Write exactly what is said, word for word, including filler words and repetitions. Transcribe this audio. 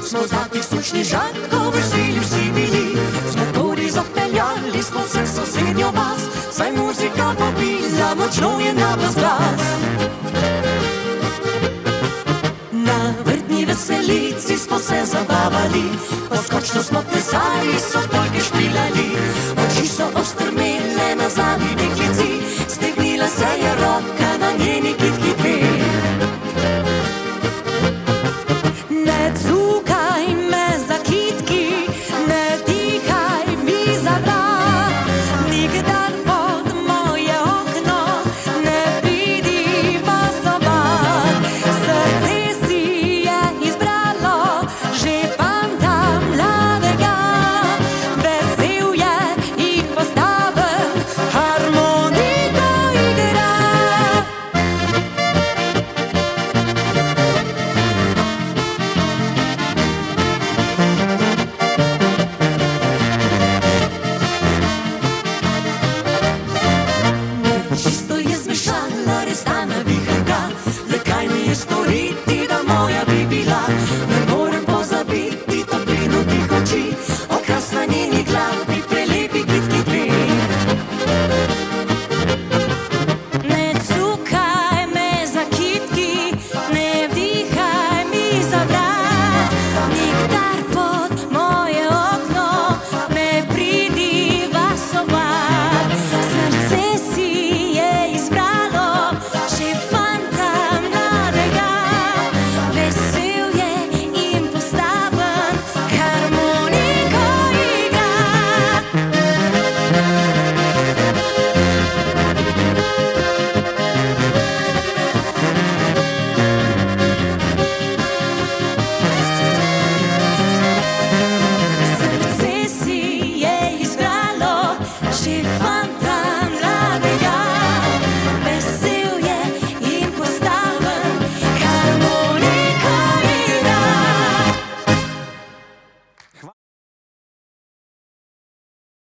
Smo zlatih sučnih žarkov veseli vsi bili, s motorji zapeljali smo se v sosednjo vas, saj muzika pobila, močno je naglas glas. Na vrtni veselici smo se zabavali, poskočno smo plesali, so polke špilali, oči so ostrmele na zadnji